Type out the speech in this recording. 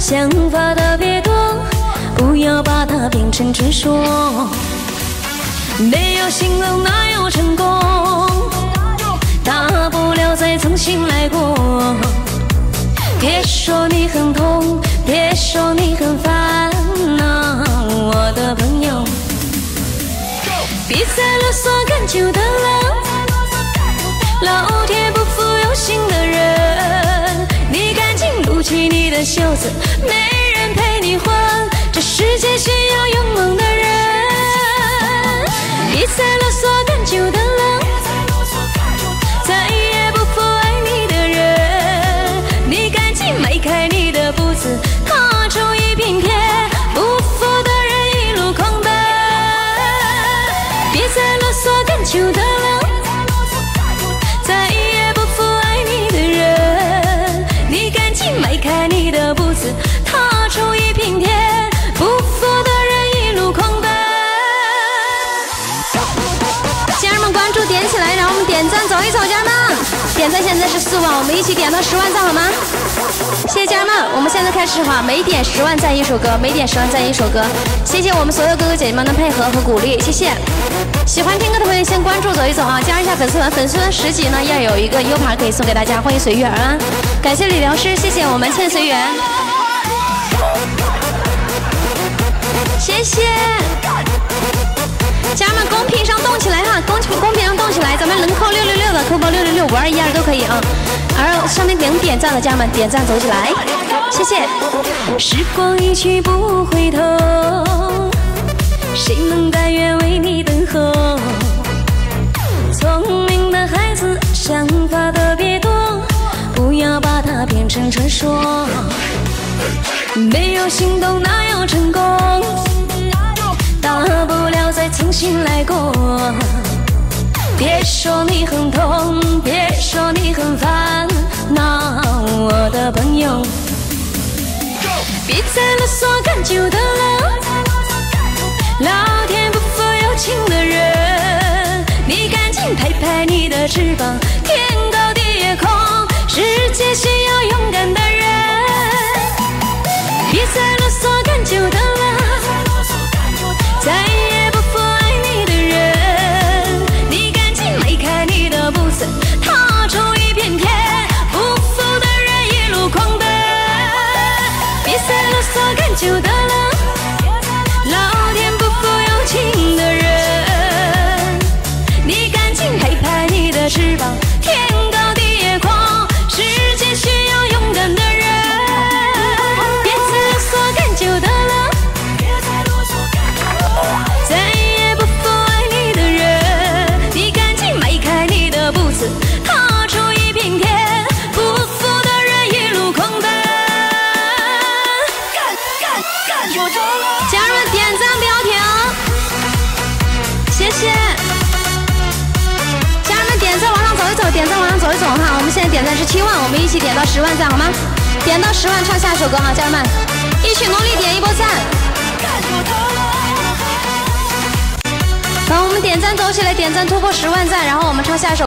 想法特别多，不要把它变成传说。没有心动哪有成功？大不了再重新来过。别说你很痛，别说你很烦恼，我的朋友。别再啰嗦干旧的了，老天不负有心的人。你赶紧撸起你的袖子，没人陪你混，这世界需要勇猛的人。别再啰嗦干旧的了，再也不负爱你的人。你赶紧迈开你的步子，踏出一片天，不服的人一路狂奔。别再啰嗦干旧的了，再也不负爱你的人。你赶紧迈开你的步子，踏出一片天，不服的人一路狂奔。家人们关注点起来，让我们点赞走一走，家人们，点赞现在是4万，我们一起点到10万赞好吗？谢谢家人们，我们现在开始哈，每点10万赞一首歌，每点10万赞一首歌。谢谢我们所有哥哥姐姐们的配合和鼓励，谢谢。喜欢听歌的朋友先关注走一走啊，加入一下粉丝团，粉丝团10级呢要有一个 U 盘可以送给大家，欢迎随缘啊！感谢理疗师，谢谢我们欠随缘，谢谢。家人们，公屏上动起来哈，公屏上动起来，咱们能扣666的扣包666，5212都可以啊。而上面能点赞的家人们点赞走起来，谢谢。时光一去不回头，谁能甘愿为你等候？聪明的孩子想法特别多，不要把它变成传说。没有心动哪有成功？大不了再重新来过。别说你很痛，别说你很烦恼，我的朋友。别再啰嗦干旧的了，老天不负有情的人。你赶紧拍拍你的翅膀，天高地空，世界需要勇敢的人。别再啰嗦干旧的了，再也不负爱你的人。你赶紧迈开你的步子，踏出一片天，不服的人一路狂奔。别再啰嗦干旧的了，老天不负有情的人。你赶紧拍拍你的翅膀，天高地宽，世界需要勇敢的人。别再啰嗦干旧的了，再也不负爱你的人。你赶紧迈开你的步子，踏出一片天，不服的人一路狂奔。家人们点赞不要停，谢谢。家人们点赞往上走一走，点赞往上走一走哈。我们现在点赞是7万，我们一起点到10万赞好吗？点到10万唱下一首歌哈，家人们一起努力点一波赞。好，我们点赞走起来，点赞突破10万赞，然后我们唱下一首。